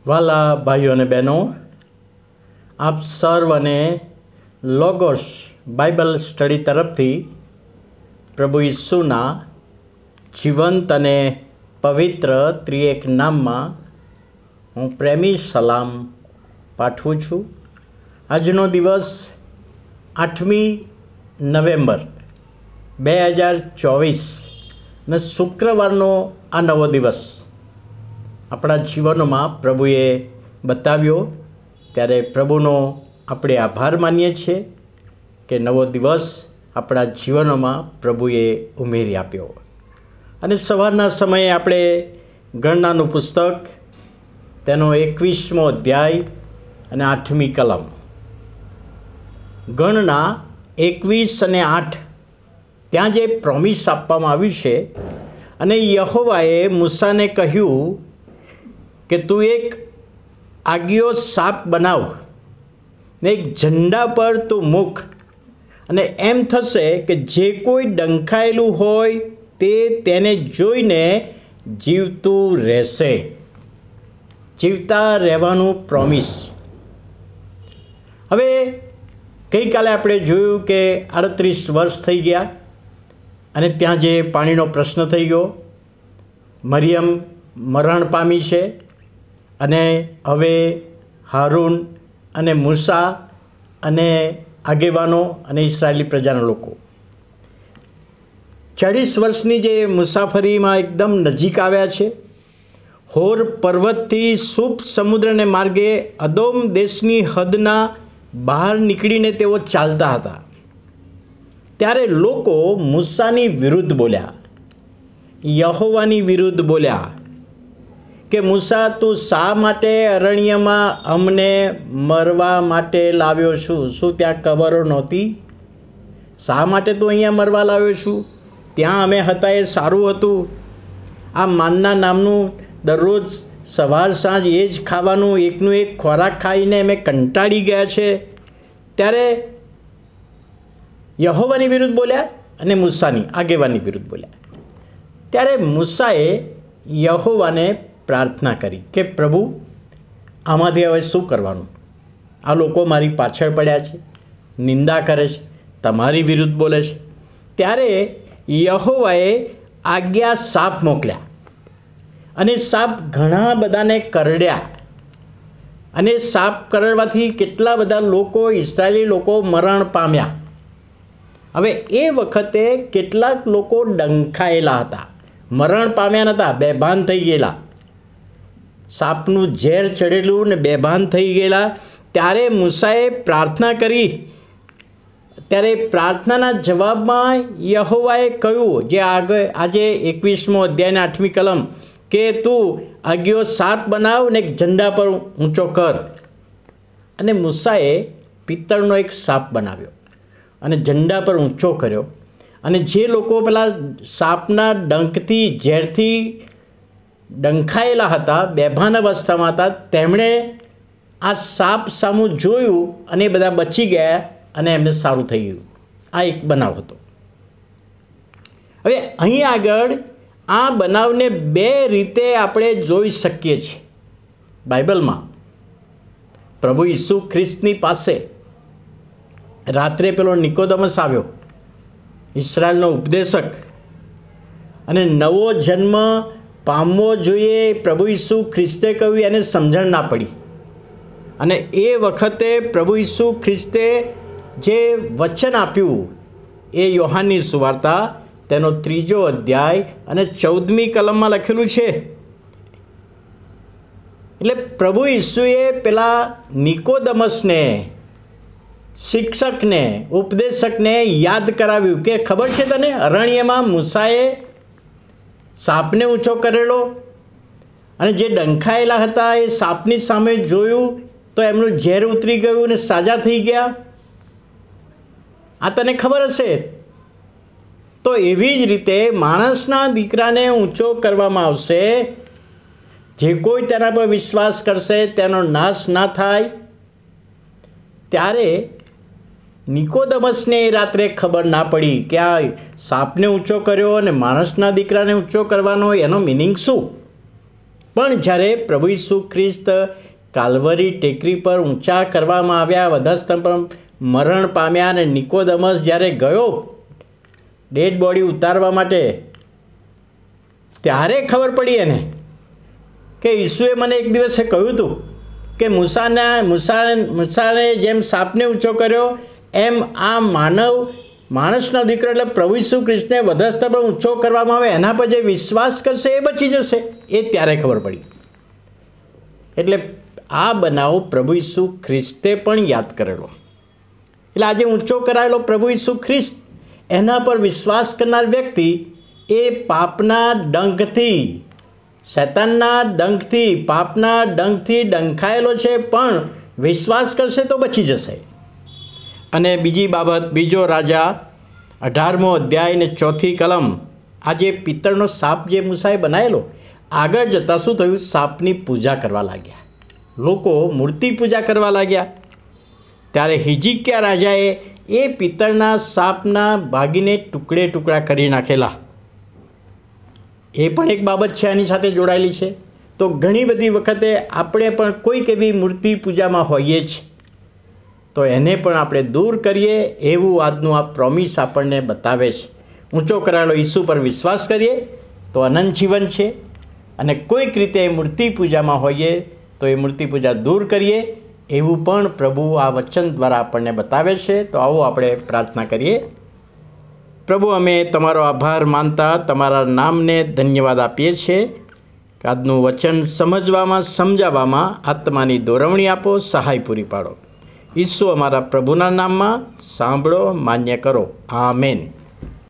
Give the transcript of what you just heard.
વાલા ભાઈઓ અને બહેનો, આપ સર્વને લોગોસ બાઇબલ સ્ટડી તરફથી પ્રભુ ઈસુના જીવંત અને પવિત્ર ત્રિએક નામમાં હું પ્રેમી સલામ પાઠવું છું. આજનો દિવસ 8મી નવેમ્બર 2024 અને શુક્રવારનો આ નવો દિવસ આપણા જીવનમાં પ્રભુએ બતાવ્યો, ત્યારે પ્રભુનો આપણે આભાર માનીએ છીએ કે નવો દિવસ આપણા જીવનમાં પ્રભુએ ઉમેરી આપ્યો. અને સવારના સમયે આપણે ગણનાનું પુસ્તક તેનો 21મો અધ્યાય અને 8મી કલમ, ગણના 21 અને 8, ત્યાં જે પ્રોમિસ આપવામાં આવ્યું છે, અને યહોવાએ મૂસાને કહ્યું કે તું એક આગિયો સાપ બનાવ ને એક ઝંડા પર તું મૂક, અને એમ થશે કે જે કોઈ ડંખાયેલું હોય તે તેને જોઈને જીવતું રહેશે. જીવતા રહેવાનું પ્રોમિસ. હવે ગઈકાલે આપણે જોયું કે 38 વર્ષ થઈ ગયા અને ત્યાં જે પાણીનો પ્રશ્ન થઈ ગયો, મરિયમ મરણ પામી છે, અને હવે હારૂન અને મૂસા અને આગેવાનો અને ઇસ્રાયેલી પ્રજાના લોકો 40 વર્ષની જે મુસાફરીમાં એકદમ નજીક આવ્યા છે. હોર પર્વતથી સુપ સમુદ્રને માર્ગે અદોમ દેશની હદના બહાર નીકળીને તેઓ ચાલતા હતા. ત્યારે લોકો મૂસાની વિરુદ્ધ બોલ્યા, યહોવાની વિરુદ્ધ બોલ્યા કે મૂસા, તું શા માટે અરણ્યમાં અમને મરવા માટે લાવ્યો છું? શું ત્યાં કબરો નહોતી? શા માટે તું અહીંયા મરવા લાવ્યો છું? ત્યાં અમે હતા એ સારું હતું. આ માનના નામનું દરરોજ સવાર સાંજ એ જ ખાવાનું, એકનું એક ખોરાક ખાઈને અમે કંટાળી ગયા છે. ત્યારે યહોવાની વિરુદ્ધ બોલ્યા અને મૂસાની આગેવાની વિરુદ્ધ બોલ્યા. ત્યારે મૂસાએ યહોવાને પ્રાર્થના કરી કે પ્રભુ, આમાંથી હવે શું કરવાનું? આ લોકો મારી પાછળ પડ્યા છે, નિંદા કરે છે, તમારી વિરુદ્ધ બોલે છે. ત્યારે યહોવાએ આજ્ઞા સાપ મોકલ્યા, અને સાપ ઘણા બધાને કરડ્યા, અને સાપ કરડવાથી કેટલા બધા લોકો, ઇસ્રાયેલી લોકો મરણ પામ્યા. હવે એ વખતે કેટલાક લોકો ડંખાયેલા હતા, મરણ પામ્યા નહોતા, બેભાન થઈ ગયેલા, સાપનું ઝેર ચડેલું ને બેભાન થઈ ગયેલા. ત્યારે મૂસાએ પ્રાર્થના કરી. ત્યારે પ્રાર્થનાના જવાબમાં યહોવાએ કહ્યું, જે આજે 21મો અધ્યાયના 8મી કલમ, કે તું આગિયો સાપ બનાવ ને એક ઝંડા પર ઊંચો કર. અને મૂસાએ પિત્તળનો એક સાપ બનાવ્યો અને ઝંડા પર ઊંચો કર્યો. અને જે લોકો પેલા સાપના ડંખથી, ઝેરથી ડંખાયેલા હતા, બેભાન અવસ્થામાં હતા, તેમણે આ સાપ સામું જોયું અને એ બધા બચી ગયા અને એમને સારું થઈ ગયું. આ એક બનાવ હતો. હવે અહીં આગળ આ બનાવને 2 રીતે આપણે જોઈ શકીએ છીએ બાઇબલમાં. પ્રભુ ઈસુ ખ્રિસ્તની પાસે રાત્રે પેલો નિકોદેમસ આવ્યો, ઇસ્રાયેલનો ઉપદેશક, અને નવો જન્મ પામવો જોઈએ પ્રભુ ઈસુ ખ્રિસ્તે કહ્યું, એને સમજણ ના પડી. અને એ વખતે પ્રભુ ઈસુ ખ્રિસ્તે જે વચન આપ્યું એ યોહાનની સુવાર્તા તેનો 3જો અધ્યાય અને 14મી કલમમાં લખેલું છે. એટલે પ્રભુ ઈસુએ પેલા નિકોદેમસને, શિક્ષકને, ઉપદેશકને યાદ કરાવ્યું કે ખબર છે તને, અરણ્યમાં મૂસાએ સાપને ઊંચો કરેલો, અને જે ડંખાયેલા હતા એ સાપની સામે જોયું તો એમનું ઝેર ઉતરી ગયું અને સાજા થઈ ગયા. આ તને ખબર હશે. તો એવી જ રીતે માણસના દીકરાને ઊંચો કરવામાં આવશે. જે કોઈ તેના પર વિશ્વાસ કરશે તેનો નાશ ના થાય. ત્યારે નિકોદેમસને એ રાત્રે ખબર ના પડી કે આ સાપને ઊંચો કર્યો અને માણસના દીકરાને ઊંચો કરવાનો એનો મિનિંગ શું. પણ જ્યારે પ્રભુ ઈસુ ખ્રિસ્ત કાલ્વરી ટેકરી પર ઊંચા કરવામાં આવ્યા, વધસ્તંભ પર મરણ પામ્યા અને નિકોદેમસ જ્યારે ગયો ડેડ બોડી ઉતારવા માટે, ત્યારે ખબર પડી એને કે ઈસુએ મને એક દિવસે કહ્યું હતું કે મૂસાને જેમ સાપને ઊંચો કર્યો એમ આ માણસનો દીકરો એટલે પ્રભુ ઈસુ ખ્રિસ્તને વધસ્તંભ પર ઊંચો કરવામાં આવે, એના પર જે વિશ્વાસ કરશે એ બચી જશે. એ ત્યારે ખબર પડી. એટલે આ બનાવ પ્રભુ ઈસુ ખ્રિસ્તે પણ યાદ કરેલો. એટલે આજે ઊંચો કરાયેલો પ્રભુ ઈસુ ખ્રિસ્ત, એના પર વિશ્વાસ કરનાર વ્યક્તિ એ પાપના ડંખથી, શૈતાનના ડંખથી, પાપના ડંખથી ડંખાયેલો છે, પણ વિશ્વાસ કરશે તો બચી જશે. અને બીજી બાબત, બીજો રાજા 18મો અધ્યાય ને 4થી કલમ, આ જે પિત્તળનો સાપ જે મૂસાએ બનાવેલો, આગળ જતાં શું થયું? સાપની પૂજા કરવા લાગ્યા, લોકો મૂર્તિ પૂજા કરવા લાગ્યા. ત્યારે હિજકિયા રાજાએ એ પિત્તળના સાપના ભાગીને ટુકડે ટુકડા કરી નાખેલા. એ પણ એક બાબત છે આની સાથે જોડાયેલી છે. તો ઘણી બધી વખતે આપણે પણ કોઈક એવી મૂર્તિ પૂજામાં હોઈએ જ, તો એને પણ આપણે દૂર કરીએ એવું આજનું આ પ્રોમિસ આપણને બતાવે છે. ઊંચો કરાયેલો ઈસુ પર વિશ્વાસ કરીએ તો અનંત જીવન છે, અને કોઈક રીતે મૂર્તિ પૂજામાં હોઈએ તો એ મૂર્તિ પૂજા દૂર કરીએ એવું પણ પ્રભુ આ વચન દ્વારા આપણને બતાવે છે. તો આવો આપણે પ્રાર્થના કરીએ. પ્રભુ, અમે તમારો આભાર માનતા તમારા નામને ધન્યવાદ આપીએ છીએ. આજનું વચન સમજવામાં, સમજાવવામાં આત્માની દોરવણી આપો, સહાય પૂરી પાડો. ઈસુ અમારા પ્રભુના નામમાં સાંભળો, માન્ય કરો. આમેન.